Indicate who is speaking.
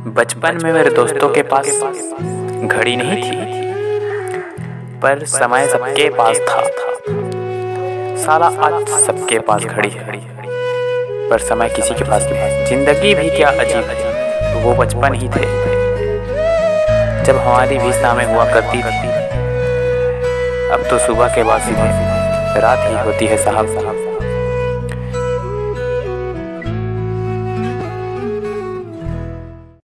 Speaker 1: बचपन में मेरे दोस्तों के पास घड़ी नहीं थी, पर समय सबके पास था। साला आज सबके पास घड़ी है, पर समय किसी के पास नहीं। जिंदगी भी क्या अजीब है, वो बचपन ही थे जब हमारी भी शामें हुआ करती थी। अब तो सुबह के बाद सीधे रात ही होती है साहब।